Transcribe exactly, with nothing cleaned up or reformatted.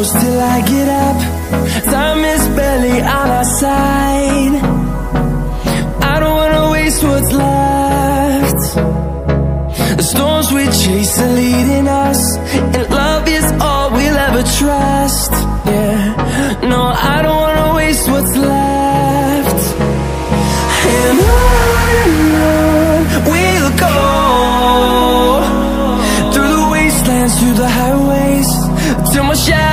close till I get up. Time is barely on our side. I don't wanna waste what's left. The storms we chase are leading us, and love is all we'll ever trust. Yeah, no, I don't wanna waste what's left. And on and on we'll go, through the wastelands, through the highways, till my shadow